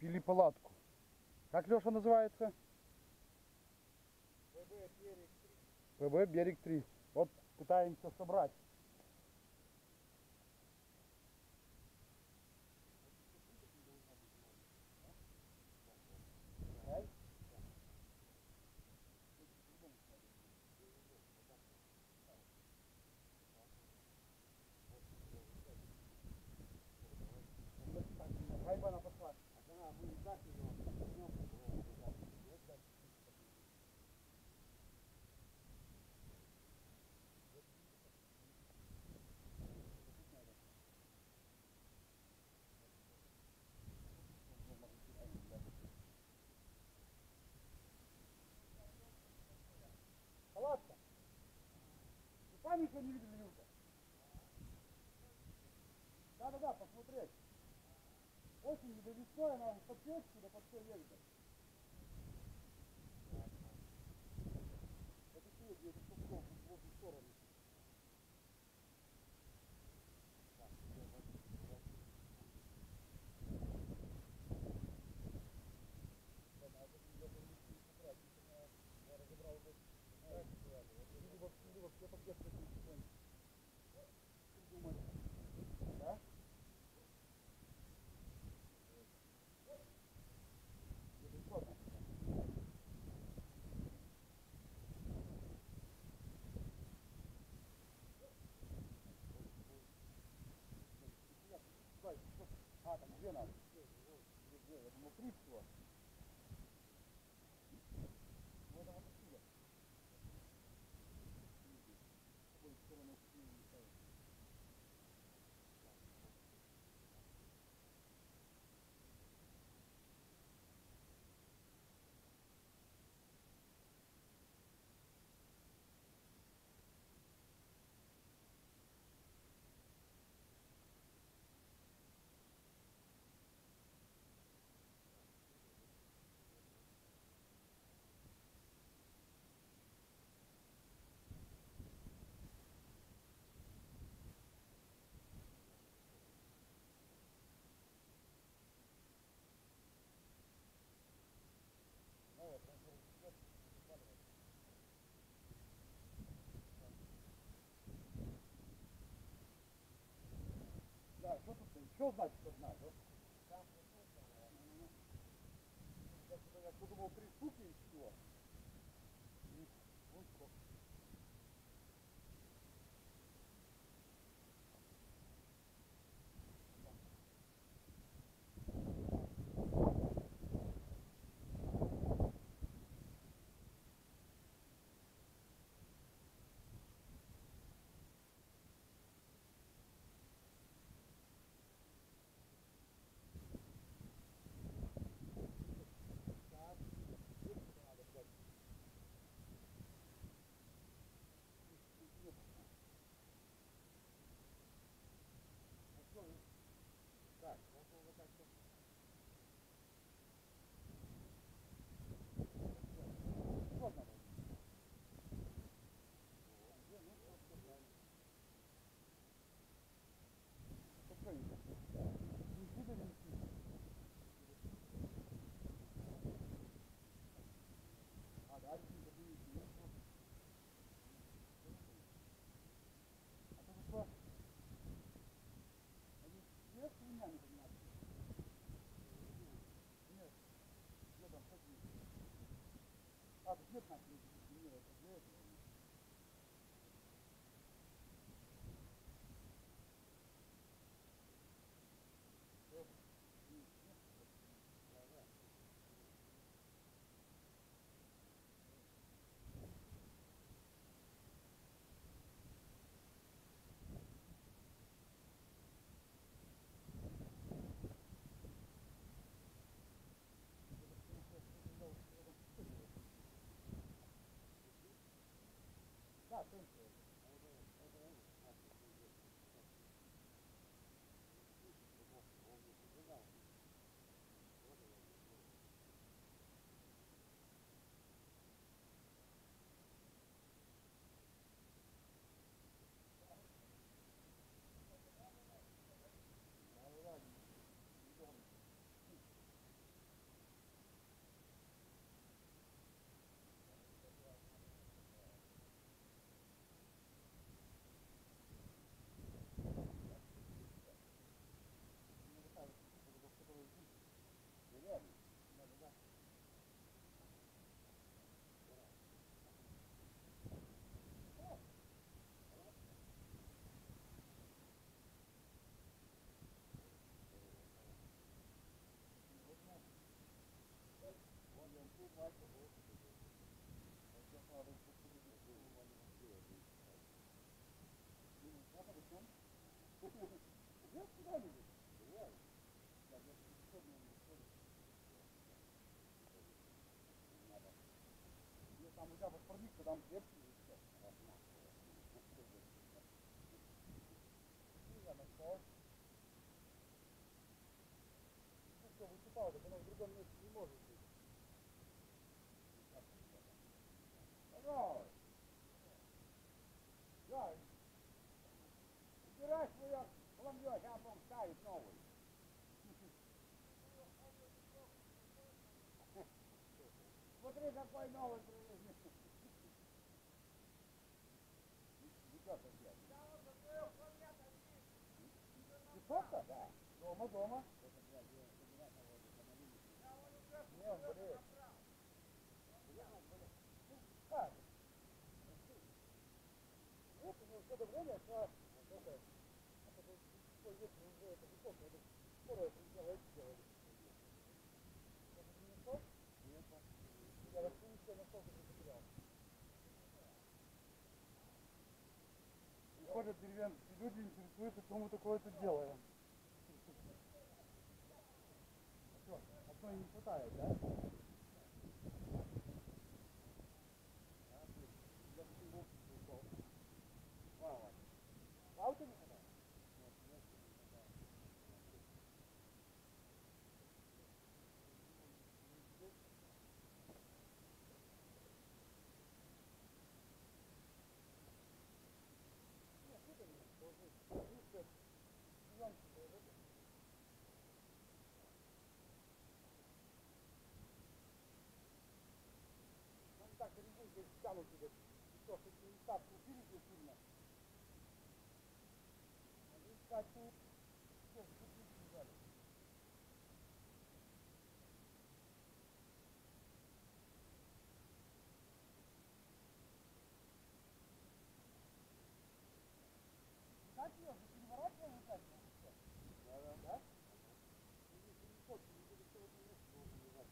или палатку. Как, Леша, называется? ПБ «Берег 3». Вот пытаемся собрать. Хайба она пошла. Палатка. Вы сами еще не видели, Юрка? Да, посмотреть. Очень до весной она под печку, да под все едет. Это тут, где-то в возле стороны. Да? А, там где надо? Я думал, 3 всего. Ну, это вот отсюда. С какой стороны не ставить. Да, что тут? Что значит, что знать? Я что думал, 3 штуки и всего. Вон сколько. Так, можно вот так вот. Вот надо. Спокойненько. Не сюда, не сюда. А, да, сюда, не. А то что? Они сверху меня не понимают. Нет, нет, там как есть. А, тут нет нахуй. Нет, это для этого. А что зачем? Я куда-нибудь. Бывает. Да, я сегодня не ходит. Надо. Ну, там у тебя паспортник-то там крепкий и все. Ну, я нашел. Ну, все, выступал, так оно в другом месте не может быть. Пожалуйста. Да, убирай свое хламье, сейчас он ставит новый. Смотри, какой новый привезли. Ну как опять? Песок-то? Да. Дома. Не, он болеет. Как? Вот у него все время, что это уже это высокое, это скорое приезжало и сделали. Это не мешок? Нет. Я вообще ничего настолько не потерял. Ходят деревенские люди, интересуются, что мы такое-то делаем. А что, одной не хватает, да? Я почему ушел? Плавать. Плавать не хватает? Нет, не хватает. Нет, это нет, должны. Видите, пьянки должны. Они так резинкой стянут тебе. И что, что ты не так крутили здесь сильно? Они искать тут. Все, крутить не взяли. Так ее, ты переворачиваешь вот так? Да? Да? Если не хочешь, не будет все в этом месте, можно лежать.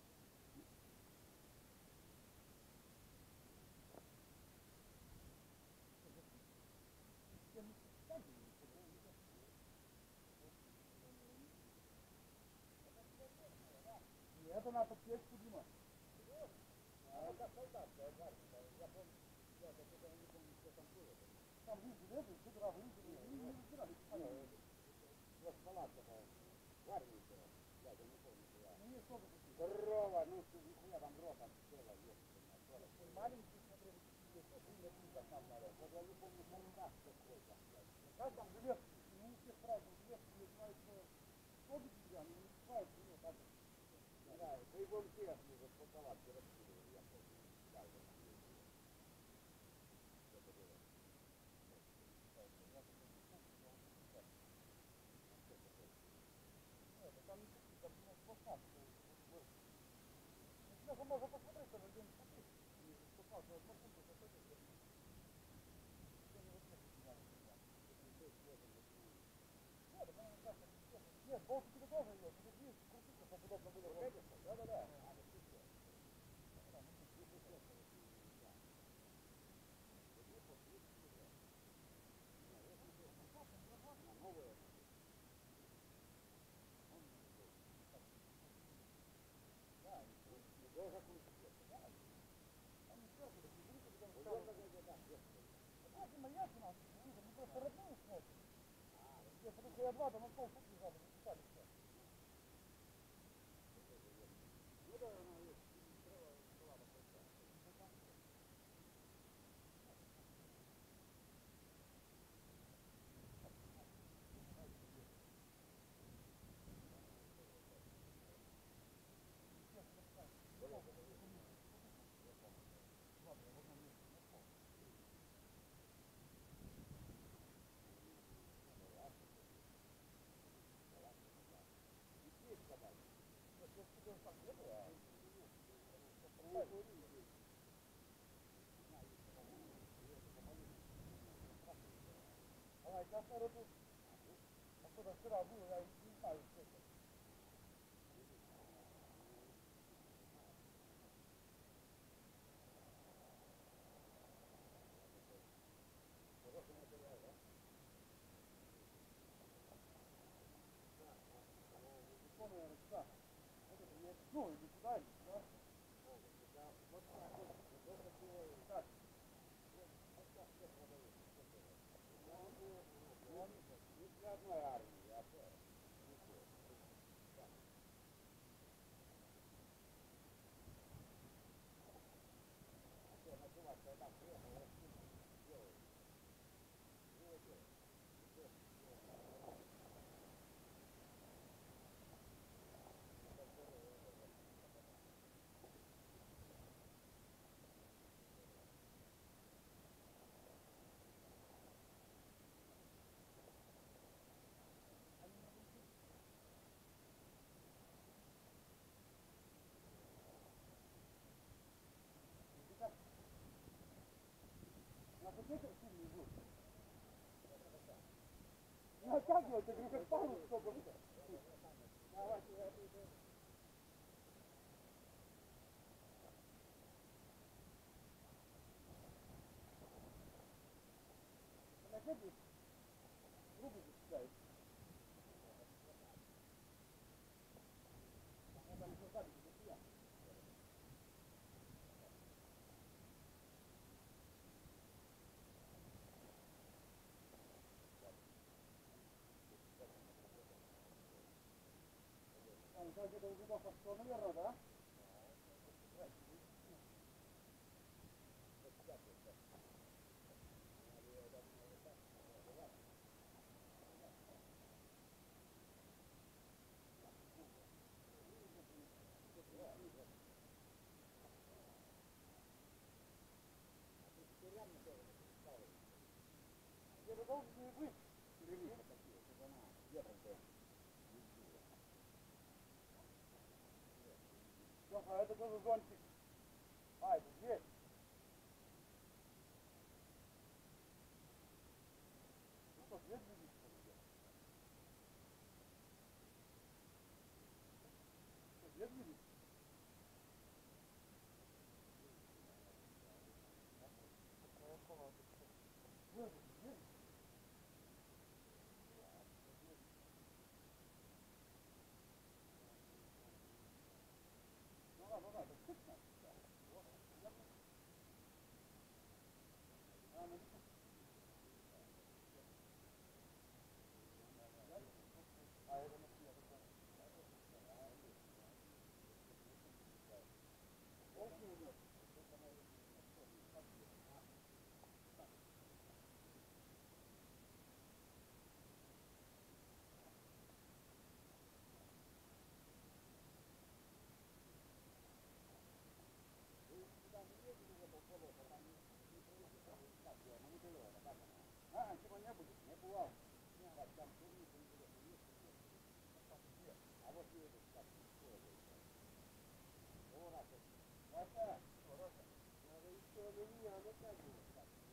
Нет, это надо печку, Дима. А как солдатская карта, я помню, я только не помню, что там было. Там вынесли, с утра вынесли, и не разбирали. Вот палатка, в армии была, я не помню, была. Ну, не сколько таких. Здорово, ну, нихуя там дрова, там целая есть. Маленький, смотри, есть, там надо. Вот я не помню, как какой там. Как там железки, ну, у всех правда, железки называются, ноги деревянные, не называются, ну, так. Да, да и вон те, уже по палатке раскидывали, я помню. Да, уже там ездили. Это было. Нет, там не такие, там пластмассы. Ну, можно посмотреть, там где-нибудь смотреть. И пластмассы, вот маршрутку заходит. Все невозможно снимать. Нет, это не так, нет, болтики тоже есть, но здесь крутиться, чтобы удобно было. Вот эти? Да. Новые. Да, недолго крутится. Да. Там не сверху, так не крутится, потом ставят. Да. Вот и моя цена, мы просто родную смотрим. Потому что я два, там на пол тут лежали, мы писали все. Ну да, она есть. А сейчас, наверное, тут, а что-то вчера было, я не знаю, что это. Хороший материал, да? Ну, или куда, или куда. Так. Не для одной армии, а натягивать, я говорю, как парус, чтобы... Натягивать, трубы засекают. Я там еще сзади, где я. Там где-то увидел, что, наверное, да? Где-то должен быть. Перемиры такие, чтобы она ветром-то. А это тоже зонтик. А, это здесь. Ну что, свет видишь, что ли? Что, свет видишь? Свет видишь? Ну ладно, ладно, это точно. А, ну, а это на свет. Очень идет. А, типа не будет, не бывал. Там турнисы интересно, есть. А вот и этот, как Роса, надо еще на меня натягивать.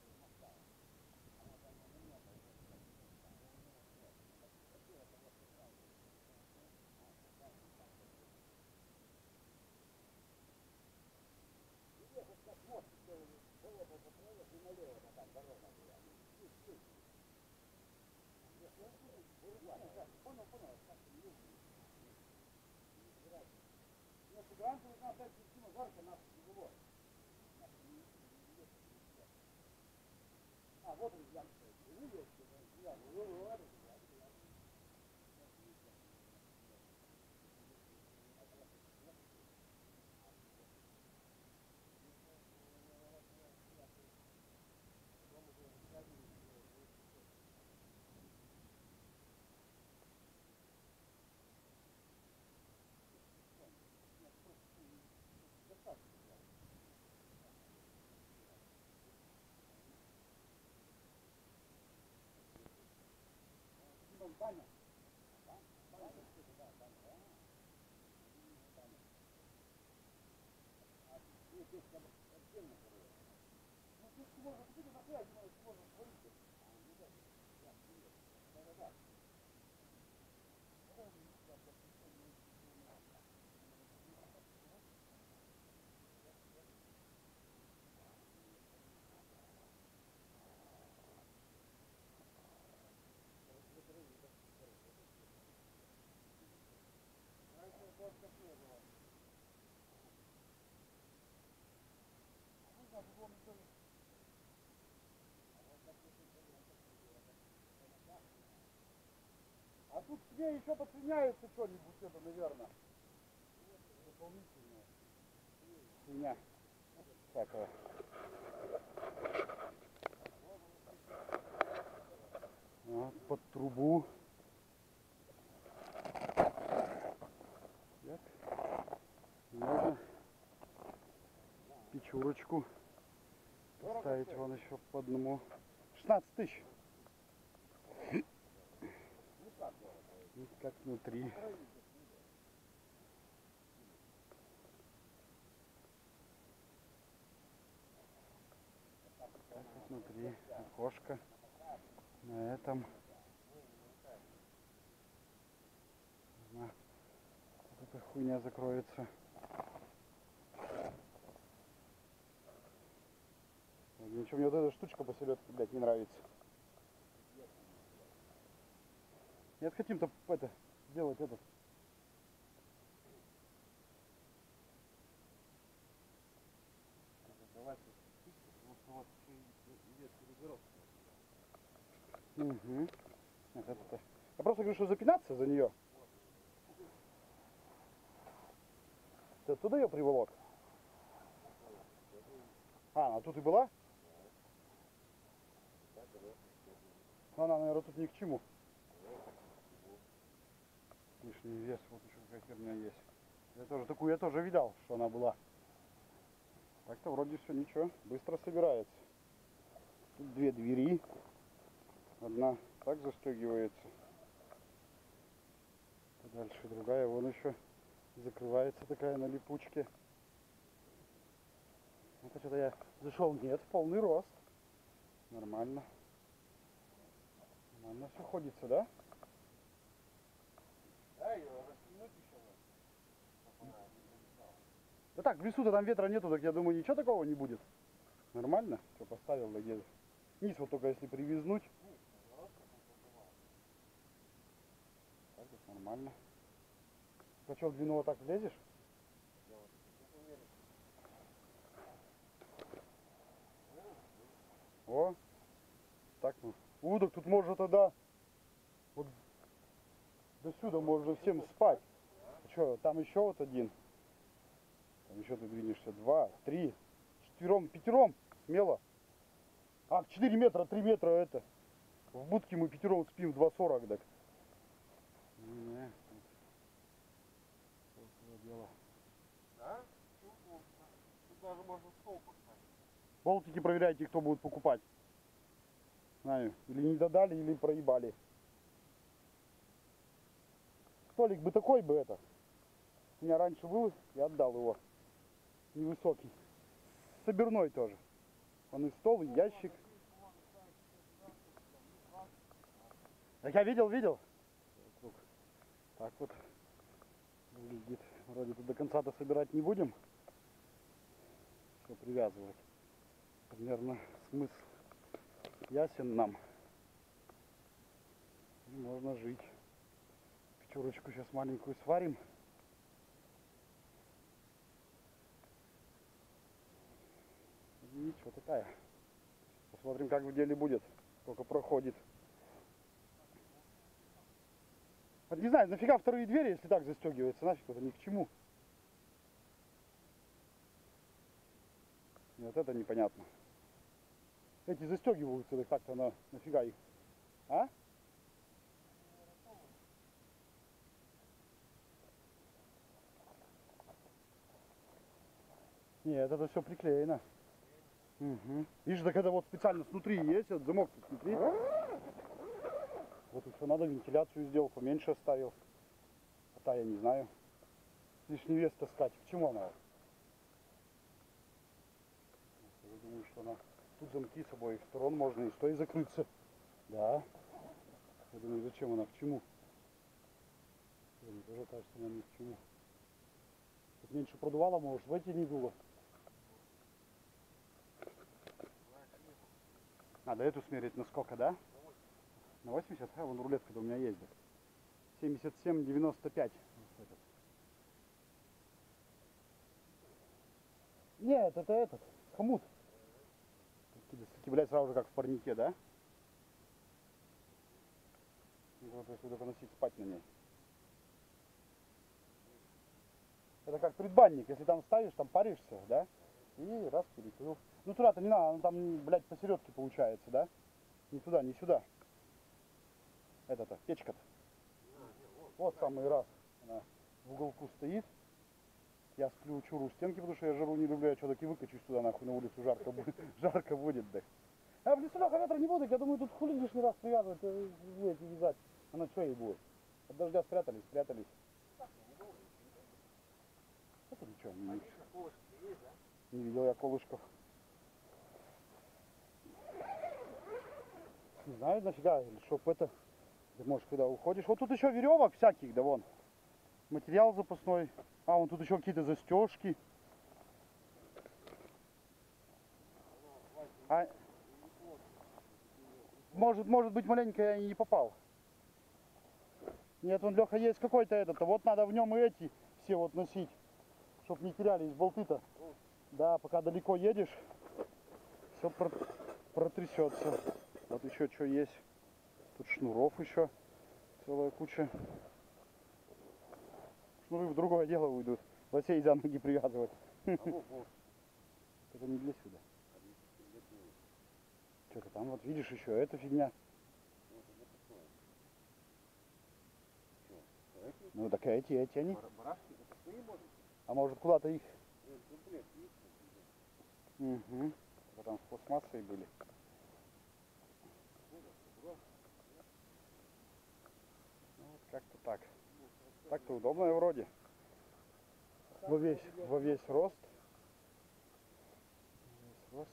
Как мост сделали, было бы поправить и налево, там дорога была. Понял, понял. Нет, гранты должна стать система жарко, нас не было. А, вот он, ямка. Видишь, я говорю, баня. Здесь отдельно. Ну, тут можно, тут на пляже можно свалить. Да-да-да. Раньше просто не было. тебе еще подсоединяется что-нибудь это, наверное. Дополнительное. Хуйня. Всякое. Вот, под трубу. Так. Можно печурочку поставить вон еще по одному. 16 тысяч. И как внутри. Так вот внутри окошко. На этом. Вот эта хуйня закроется. Ничего, мне вот эта штучка посередке, блядь, не нравится. Нет, хотим-то это сделать этот. Угу. Это. Я просто говорю, что запинаться за нее. Ты оттуда ее приволок? А тут и была? Она, наверное, тут ни к чему. Лишний вес, вот еще какая херня есть. Такую я тоже видал, что она была. Так-то вроде все ничего, быстро собирается. Тут две двери. Одна так застегивается. Дальше другая, вон еще закрывается такая на липучке. Это что-то я зашел, нет, в полный рост. Нормально. Нормально все ходится, да? Да так, в лесу-то там ветра нету, так я думаю, ничего такого не будет. Нормально? Все, поставил, да где? Низ вот только если привизнуть. Так, вот нормально. А что, в длину вот так влезешь? О, так, ну. Так тут можно тогда вот до сюда можно всем спать. А что, там еще вот один. Там еще ты двинешься. 2, 3, 4, 5 смело. 4 метра, 3 метра это. В будке мы 5 спим, 2,40 так. Не, дело. Да? Тут даже можно стол поставить. Болтики проверяйте, кто будет покупать. Знаю, или не додали, или проебали. Столик бы такой бы это. У меня раньше был, я отдал его. Невысокий. Соберной тоже. Он и стол, и ящик. Так я видел. Так вот выглядит. Вроде тут до конца-то собирать не будем. Все привязывать. Примерно смысл ясен нам. И можно жить. Печурочку сейчас маленькую сварим. И ничего такая. Посмотрим, как в деле будет. Сколько проходит. Вот не знаю, нафига вторые двери, если так застегивается, нафиг это ни к чему. И вот это непонятно. Эти застегиваются, так так-то она, нафига их. А? Нет, это все приклеено. Угу. Видишь, так это вот специально снутри есть, этот замок снутри. Вот еще надо вентиляцию сделал, поменьше оставил. А та я не знаю. Лишний вес таскать. К чему она? Я думаю, что она... Тут замки с обоих сторон можно и с той закрыться. Да. Я думаю, зачем она, к чему? Мне тоже кажется, она ни к чему. Тут меньше продувало, может, в эти не дуло. Надо эту смерить на сколько, да? На 80? А, вон рулетка-то у меня есть. 77,95. Нет, это этот. Хомут. Блядь, сразу же как в парнике, да? То есть вот это носить спать на ней. Это как предбанник, если там ставишь, там паришься, да? И раз перекрыл. Ну туда-то не надо, он там, блядь, посередке получается, да? Не туда, не сюда. Это-то, печка-то. Вот самый раз. Она в уголку стоит. Я сплю, чуру стенки, потому что я жару не люблю, я что таки выкачусь туда нахуй на улицу, жарко будет, жарко будет, да. А в лесу ветра не будет, я думаю, тут хули лишний раз привязывать, будете вязать. Она что ей будет? От дождя спрятались, спрятались. Это ничего, не видел я колышков. Не знаю нафига, или чтоб это, ты можешь когда уходишь. Вот тут еще веревок всяких, да вон. Материал запасной. А, вон тут еще какие-то застежки. А, может быть маленько я и не попал. Нет, вон Леха есть какой-то этот, а вот надо в нем и эти все вот носить, чтоб не терялись болты-то. Да, пока далеко едешь, все протрясется. Вот еще что есть. Тут шнуров еще целая куча. Шнуры в другое дело уйдут. Лосей за ноги привязывать. Это не для сюда. Что-то там вот видишь еще эта фигня. Ну так эти они. А может куда-то их? Угу. Там с пластмассой были. Ну, вот как-то так. Так-то удобно вроде. Во весь рост. Весь рост.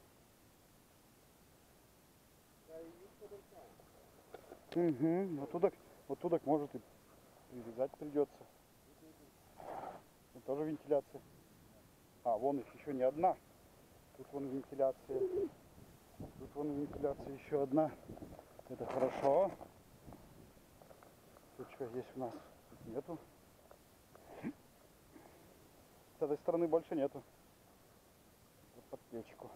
Угу. Вот туда может и привязать придется. Тут тоже вентиляция. А, вон их еще не одна. Тут вон вентиляция. Тут вон вентиляция еще одна. Это хорошо. Тут что здесь у нас? Тут нету. С этой стороны больше нету. Вот под печку.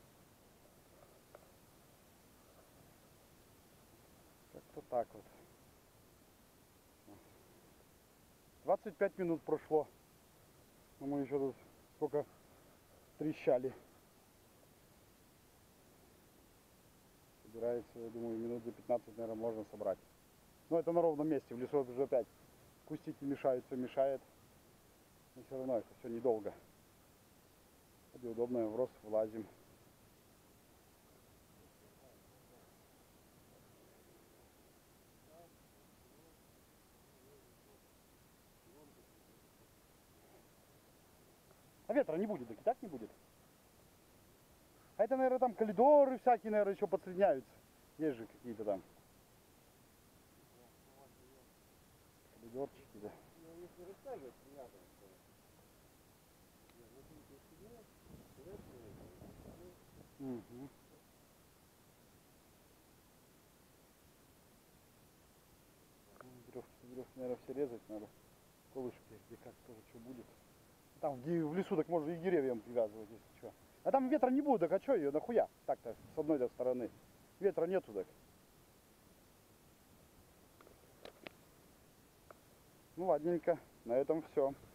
Как-то так вот. 25 минут прошло. Но мы еще тут сколько трещали. Собирается, я думаю, минут за 15, наверное, можно собрать. Но это на ровном месте. В лесу уже опять кустики мешают, все мешает. Но все равно это все недолго. Вроде удобно, в рост влазим. А ветра не будет, так и так не будет. А это, наверное, там коридоры всякие, наверное, еще подсоединяются. Есть же какие-то там. Коридорчики, да. Угу. Веревки, наверное, все резать надо. Колышки, где как тоже что будет. Там в лесу так можно и деревьям привязывать, если что. А там ветра не будет, так а что ее нахуя? Так-то с одной стороны. Ветра нету так. Ну ладненько, на этом все.